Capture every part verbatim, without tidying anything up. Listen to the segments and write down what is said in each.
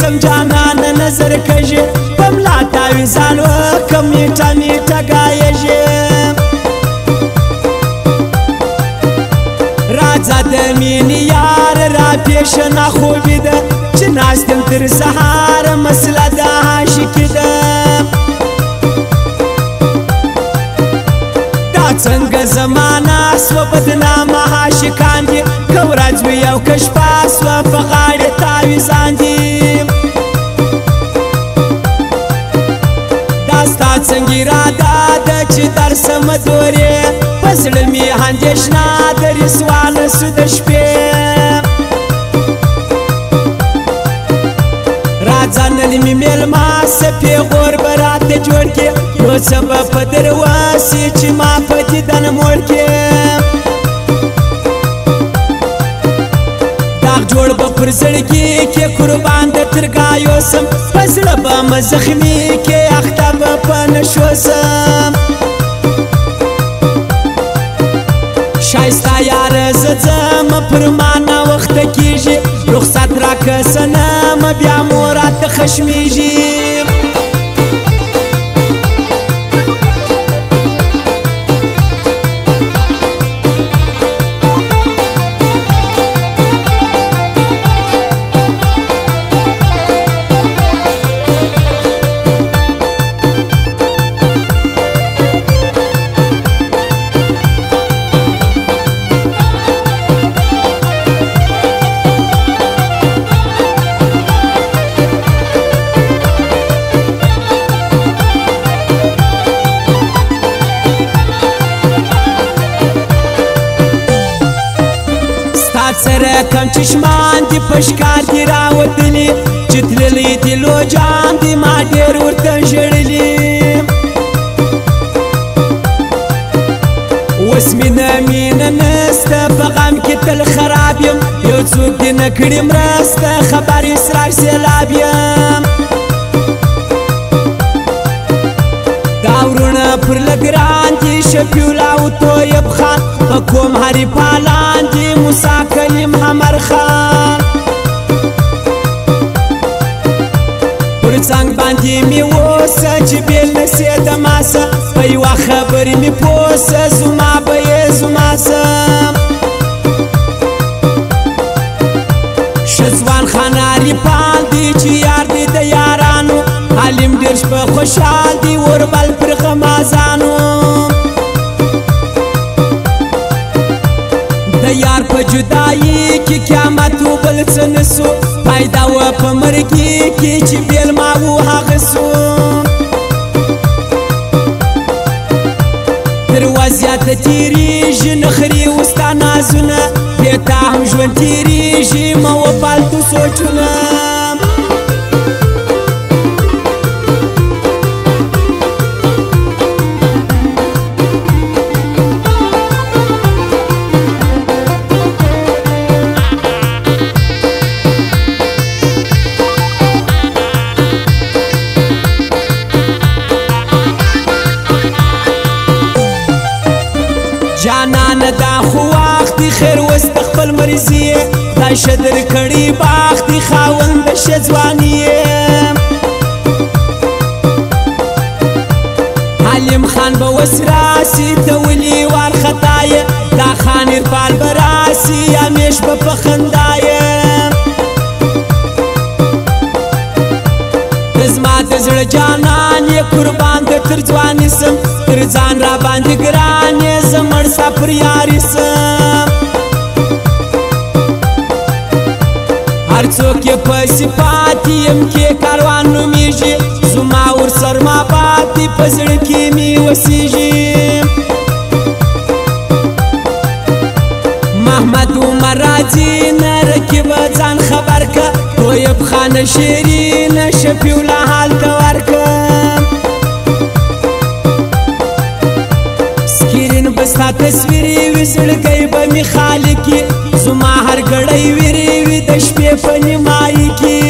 سم جانان نظر کژي پملا تعویزان وکم میټا میټا گایژي راځه د مینې یار را پیش نه خوبي ده چې ناستم تر سهار مسله د عاشقي ده دا څنګه زمانه سوه بدنامه عاشقان دي که ورځ وي او که شپه سوه په غاړې تعویزان دي دا ستا څنګه اراده ده چې درسم دورې په زړه مې اندېښنه د رسوانه سو د شپې راځه نن مې مېلمه سه پېغور به راته جوړ کړې نو څه به په در وسي چې ما په دیدن موړ کړې داغ جوړ به پر زړګي کې قربان د ترګایو سم په زړه به مه زخمي کې اخته به په نشو سم شایسته یاره زه ځم پر ما ناوخته کېږي رخصت راکه صنمه بیا مو راته خشمېږي سره کم چشمان دی پشکار دی راوتلی چې تللی دی لوجان دی ما ډېر ورته ژړلی اوس مینه مینه نسته په غم کې تل خراب یم یو څوک دې نه کړي مرسته خبر اسرار سیلاب یم دا ورونه پر لګران دي شفیولا او طیب خان په کوم هرې پالان دي موسی کلیم حمر خان پر څنګ باندې مې اوسه چې بېل نه سې د ماسه په یوه خبرې مې پوسه زما به یې زما سم ښه ځوان خان عارفان دي چې یار دی د یارانو حلیم ډېر شپه خوشحال دي اوربل پر غمازانو د یار په جدایي کې قیامت و بل څه نه سو پیدا وه په مرګي کې چې بېل ما و هغه سو تر وضعیته تېرېږي نخرې اوس ستا نازونه بې تا هم ژوند تېرېږي مه وه فالتو سوچونه جانانه دا خو وخت دی خیر اوس د خپل مرضي خدای ښه در کړي بخت دی خاوند د ښه ځواني حلیم خان به اوس راسي ته ولي وارخطا یې دا خان ارفال به راسي همیش به په خندا یې ته زما د زړه جانان یې قربان د تر ځواني سم تر ځان را باندې ګران یې زه مړ ستا پر یاري سم هر څوک یې پسې پاتې یم کې کاروان نومیږي زما ورسر ما پاتې په زړه کې مې وسیږي محمد عمر راځي نه رقیبه ځان خبر که طیب خان شیرین شفیولا حال ته ورکه به ستا تصویرې وي زړګی به مې خالي کي زما هر ګړی ویرې وي د شپې په نیمایي کې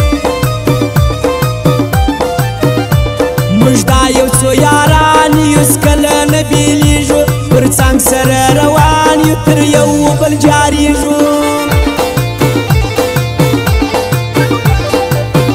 موږ دا یو څو یاران یو هېڅکله نه بېلېږو پر څنګ سره روان یو تر یو بل جارېږو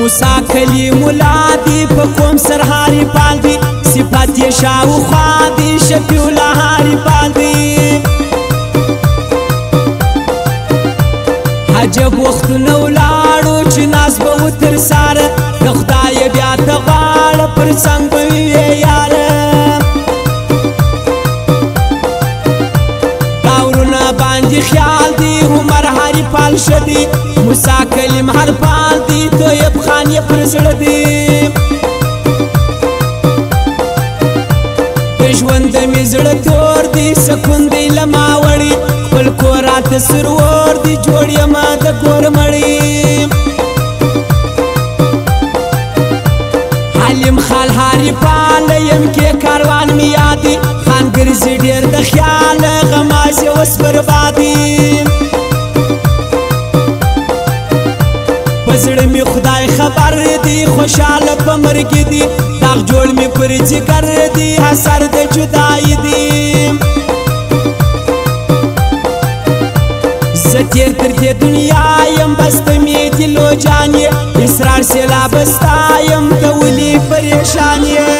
موسی کلیم الله دی په کوم سرهاري پال دی صفات یې شاوخوا دی شفیع الله هاري پال دی عجب وختونه ولاړو چې ناز به و تر ساره د خدای بیا ته غواړه پر څنګ به وي یاره دا ورونه باندې خیال دی عمر هاري پال ښه دی موسی کلیم هر پال دی طیب خان یې پر زړه دی د ژوند مې زړه تور دی سکون دی له ما وړي خپل کور راته سرور دی جوړ یمه د کور مړی حلیم خال هاري پال یم کې کاروان مې یادي خان ګرځي ډېر د خیال غماز یې اوس بربادي په زړه مې خدای خبر دی خوشحاله په مرګ دی داغ جوړ مې پر جګر دی اثر د جدایي دی زه تېر تر دې دنیا یم بس ته مې دلو جان یې اسرار سېلاب ستا یم ته ولې پریشان یې